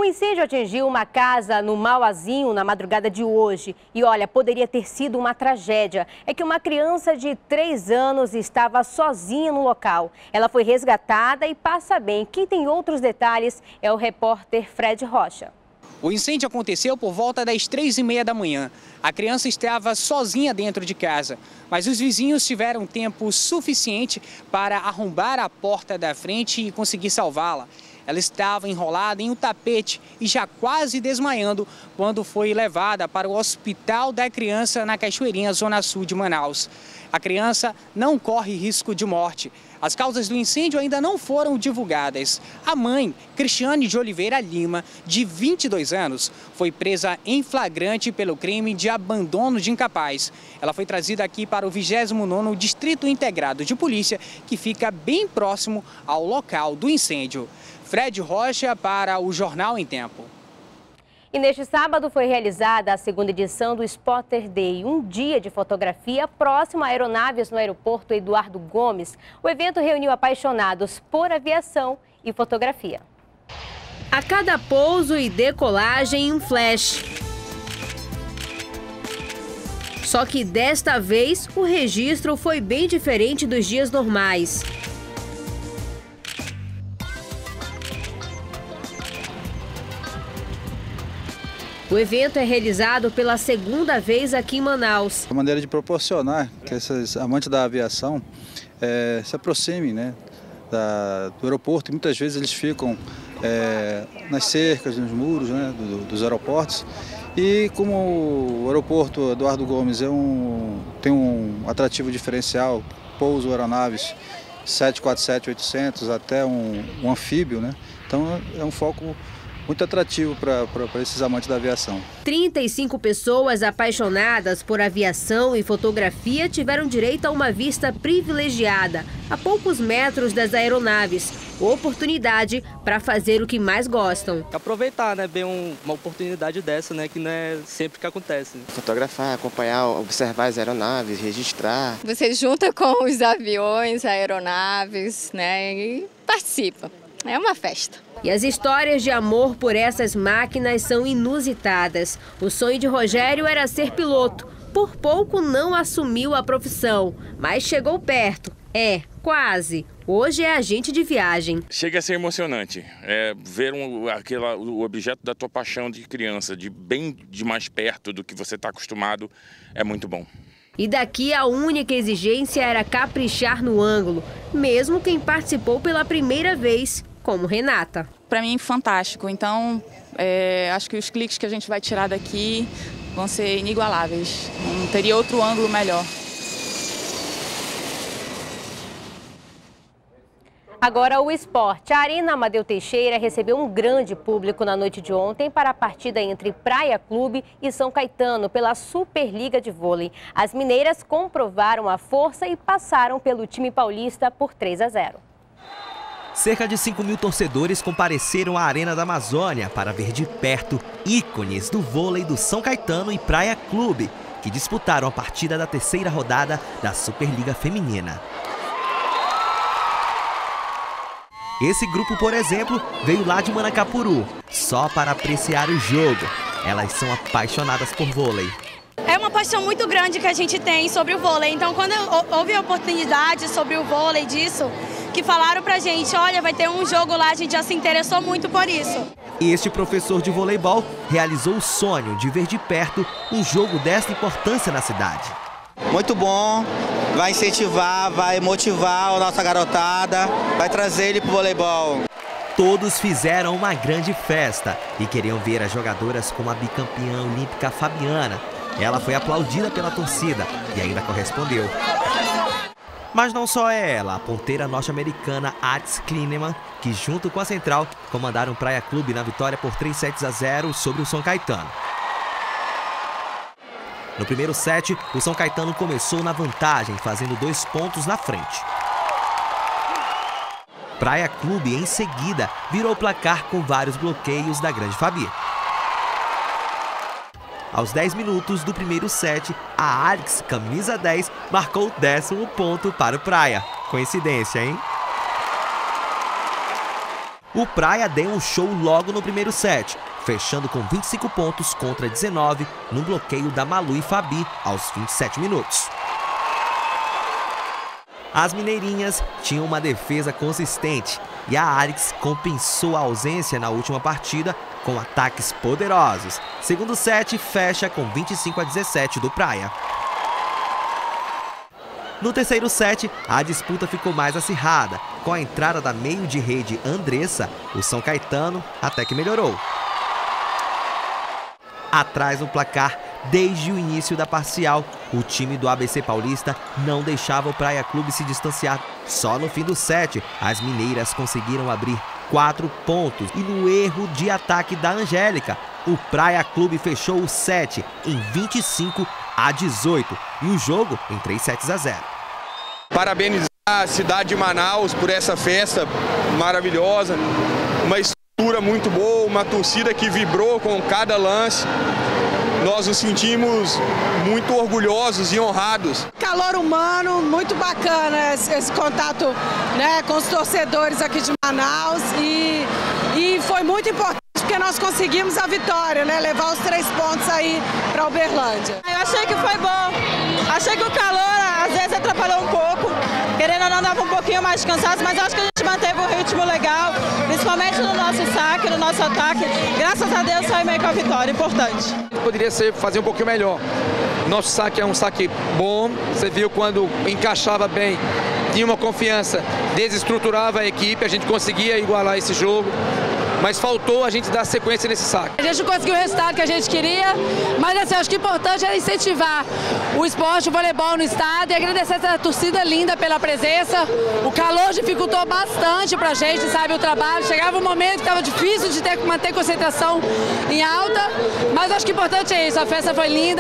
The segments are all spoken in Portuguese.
incêndio atingiu uma casa no Mauazinho na madrugada de hoje. E olha, poderia ter sido uma tragédia. É que uma criança de 3 anos estava sozinha no local. Ela foi resgatada e passa bem. Quem tem outros detalhes é o repórter Fred Rocha. O incêndio aconteceu por volta das 3h30 da manhã. A criança estava sozinha dentro de casa, mas os vizinhos tiveram tempo suficiente para arrombar a porta da frente e conseguir salvá-la. Ela estava enrolada em um tapete e já quase desmaiando quando foi levada para o Hospital da Criança na Cachoeirinha, zona sul de Manaus. A criança não corre risco de morte. As causas do incêndio ainda não foram divulgadas. A mãe, Cristiane de Oliveira Lima, de 22 anos, foi presa em flagrante pelo crime de abandono de incapaz. Ela foi trazida aqui para o 29º Distrito Integrado de Polícia, que fica bem próximo ao local do incêndio. Fred Rocha para o Jornal em Tempo. E neste sábado foi realizada a 2ª edição do Spotter Day, um dia de fotografia próximo a aeronaves no aeroporto Eduardo Gomes. O evento reuniu apaixonados por aviação e fotografia. A cada pouso e decolagem, um flash. Só que desta vez o registro foi bem diferente dos dias normais. O evento é realizado pela 2ª vez aqui em Manaus. A maneira de proporcionar que esses amantes da aviação se aproximem, do aeroporto. E muitas vezes eles ficam nas cercas, nos muros, dos aeroportos. E como o aeroporto Eduardo Gomes tem um atrativo diferencial, pouso aeronaves 747-800 até um anfíbio, então é um foco muito atrativo para esses amantes da aviação. 35 pessoas apaixonadas por aviação e fotografia tiveram direito a uma vista privilegiada, a poucos metros das aeronaves. Oportunidade para fazer o que mais gostam. Aproveitar, bem uma oportunidade dessa, que não é sempre que acontece. Fotografar, acompanhar, observar as aeronaves, registrar. Você junta com os aviões, aeronaves, e participa. É uma festa. E as histórias de amor por essas máquinas são inusitadas. O sonho de Rogério era ser piloto. Por pouco não assumiu a profissão, mas chegou perto. Quase. Hoje é agente de viagem. Chega a ser emocionante. Ver o objeto da tua paixão de criança, de mais perto do que você está acostumado, é muito bom. E daqui a única exigência era caprichar no ângulo, mesmo quem participou pela primeira vez, como Renata. Para mim, fantástico. Então, acho que os cliques que a gente vai tirar daqui vão ser inigualáveis. Não teria outro ângulo melhor. Agora o esporte. A Arena Amadeu Teixeira recebeu um grande público na noite de ontem para a partida entre Praia Clube e São Caetano pela Superliga de Vôlei. As mineiras comprovaram a força e passaram pelo time paulista por 3-0. Cerca de 5.000 torcedores compareceram à Arena da Amazônia para ver de perto ícones do vôlei do São Caetano e Praia Clube, que disputaram a partida da 3ª rodada da Superliga Feminina. Esse grupo, por exemplo, veio lá de Manacapuru, só para apreciar o jogo. Elas são apaixonadas por vôlei. É uma paixão muito grande que a gente tem sobre o vôlei. Então, quando houve a oportunidade sobre o vôlei disso, que falaram pra gente, olha, vai ter um jogo lá, a gente já se interessou muito por isso. Este professor de voleibol realizou o sonho de ver de perto um jogo dessa importância na cidade. Muito bom, vai incentivar, vai motivar a nossa garotada, vai trazer ele pro voleibol. Todos fizeram uma grande festa e queriam ver as jogadoras como a bicampeã olímpica Fabiana. Ela foi aplaudida pela torcida e ainda correspondeu. Mas não só ela, a ponteira norte-americana Ats Klineman, que junto com a Central comandaram o Praia Clube na vitória por 3-0 sobre o São Caetano. No primeiro set, o São Caetano começou na vantagem, fazendo 2 pontos na frente. Praia Clube, em seguida, virou o placar com vários bloqueios da grande Fabi. Aos 10 minutos do primeiro set, a Alex, camisa 10, marcou o 10º ponto para o Praia. Coincidência, hein? O Praia deu um show logo no primeiro set, fechando com 25 pontos contra 19 no bloqueio da Malu e Fabi aos 27 minutos. As mineirinhas tinham uma defesa consistente e a Arix compensou a ausência na última partida com ataques poderosos. Segundo set fecha com 25-17 do Praia. No terceiro set, a disputa ficou mais acirrada. Com a entrada da meio de rede Andressa, o São Caetano até que melhorou. Atrás no placar, desde o início da parcial, o time do ABC Paulista não deixava o Praia Clube se distanciar. Só no fim do set, as mineiras conseguiram abrir 4 pontos e no erro de ataque da Angélica, o Praia Clube fechou o set em 25-18 e o jogo em 3-0. Parabenizar a cidade de Manaus por essa festa maravilhosa, uma estrutura muito boa, uma torcida que vibrou com cada lance. Nós nos sentimos muito orgulhosos e honrados. Calor humano, muito bacana esse contato, né, com os torcedores aqui de Manaus e foi muito importante porque nós conseguimos a vitória, né, levar os 3 pontos aí para Uberlândia. Eu achei que foi bom, achei que o calor às vezes atrapalhou um pouco, querendo ou não dava um pouquinho mais de cansaço, mas eu acho que a gente manteve um ritmo legal, principalmente no nosso saque, no nosso ataque. Graças a Deus saiu meio com a vitória, importante. Poderia fazer um pouquinho melhor. Nosso saque é um saque bom, você viu quando encaixava bem, tinha uma confiança, desestruturava a equipe, a gente conseguia igualar esse jogo. Mas faltou a gente dar sequência nesse saque. A gente não conseguiu o resultado que a gente queria, mas assim, acho que o importante é incentivar o esporte, o voleibol no estado e agradecer essa torcida linda pela presença. O calor dificultou bastante pra gente, sabe, o trabalho. Chegava um momento que estava difícil de ter que manter concentração em alta, mas acho que o importante é isso, a festa foi linda.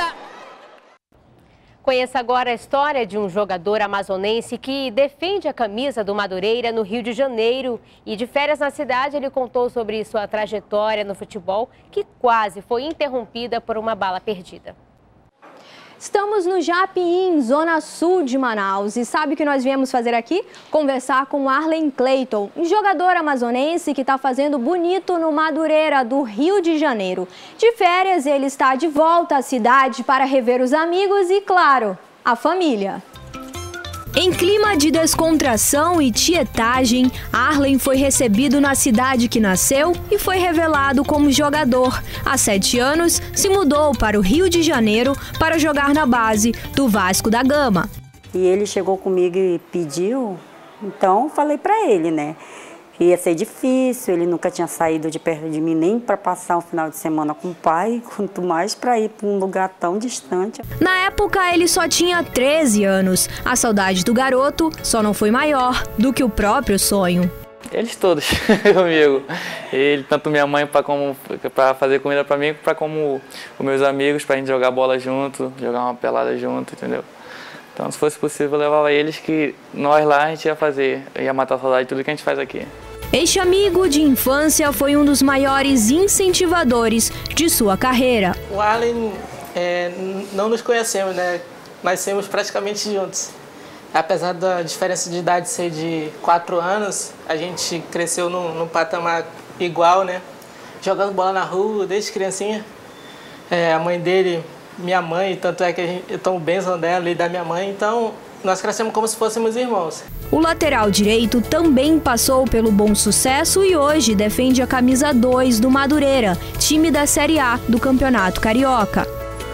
Conheça agora a história de um jogador amazonense que defende a camisa do Madureira no Rio de Janeiro. E de férias na cidade, ele contou sobre sua trajetória no futebol, que quase foi interrompida por uma bala perdida. Estamos no Japim, zona sul de Manaus. E sabe o que nós viemos fazer aqui? Conversar com Arlen Clayton, um jogador amazonense que está fazendo bonito no Madureira, do Rio de Janeiro. De férias, ele está de volta à cidade para rever os amigos e, claro, a família. Em clima de descontração e tietagem, Arlen foi recebido na cidade que nasceu e foi revelado como jogador. Há 7 anos, se mudou para o Rio de Janeiro para jogar na base do Vasco da Gama. E ele chegou comigo e pediu, então falei para ele, né? Ia ser difícil, ele nunca tinha saído de perto de mim nem para passar um final de semana com o pai, quanto mais para ir para um lugar tão distante. Na época, ele só tinha 13 anos. A saudade do garoto só não foi maior do que o próprio sonho. Eles todos comigo. Ele, tanto minha mãe para fazer comida para mim, como os meus amigos, para a gente jogar bola junto, jogar uma pelada junto, entendeu? Então, se fosse possível, eu levava eles que nós lá a gente ia matar a saudade de tudo que a gente faz aqui. Este amigo de infância foi um dos maiores incentivadores de sua carreira. O Arlen, não nos conhecemos, né? Nascemos praticamente juntos. Apesar da diferença de idade ser de 4 anos, a gente cresceu num patamar igual, né? Jogando bola na rua desde criancinha. A mãe dele, minha mãe, tanto é que eu tomo bênção dela e da minha mãe, então nós crescemos como se fôssemos irmãos. O lateral direito também passou pelo Bom Sucesso e hoje defende a camisa 2 do Madureira, time da Série A do Campeonato Carioca.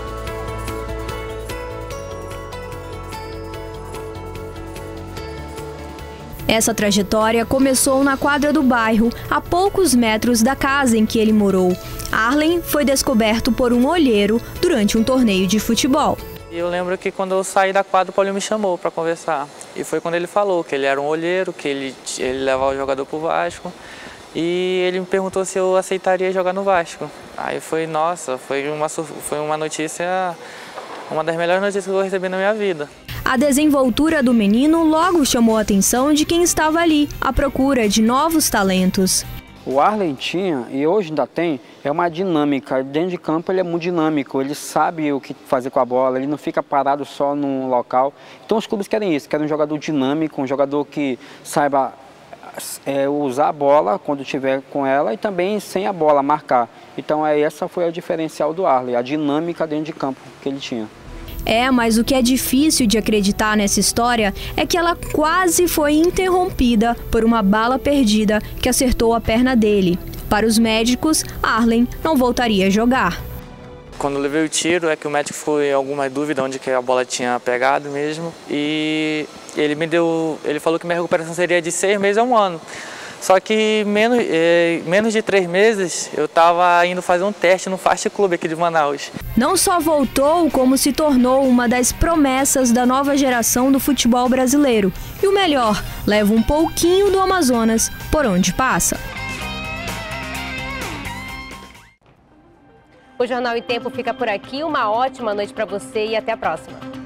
Essa trajetória começou na quadra do bairro, a poucos metros da casa em que ele morou. Arlen foi descoberto por um olheiro durante um torneio de futebol. Eu lembro que quando eu saí da quadra, o Paulinho me chamou para conversar. E foi quando ele falou que ele era um olheiro, que ele levava o jogador para o Vasco. E ele me perguntou se eu aceitaria jogar no Vasco. Aí foi, nossa, foi uma notícia, uma das melhores notícias que eu recebi na minha vida. A desenvoltura do menino logo chamou a atenção de quem estava ali, à procura de novos talentos. O Arlen tinha, e hoje ainda tem, é uma dinâmica. Dentro de campo ele é muito dinâmico, ele sabe o que fazer com a bola, ele não fica parado só num local. Então os clubes querem isso, querem um jogador dinâmico, um jogador que saiba usar a bola quando tiver com ela e também sem a bola, marcar. Então essa foi a diferencial do Arley, a dinâmica dentro de campo que ele tinha. Mas o que é difícil de acreditar nessa história é que ela quase foi interrompida por uma bala perdida que acertou a perna dele. Para os médicos, Arlen não voltaria a jogar. Quando eu levei o tiro, é que o médico foi em alguma dúvida onde que a bola tinha pegado mesmo. E ele falou que minha recuperação seria de 6 meses a 1 ano. Só que menos de 3 meses eu estava indo fazer um teste no Fast Club aqui de Manaus. Não só voltou, como se tornou uma das promessas da nova geração do futebol brasileiro. E o melhor, leva um pouquinho do Amazonas por onde passa. O Jornal em Tempo fica por aqui. Uma ótima noite para você e até a próxima.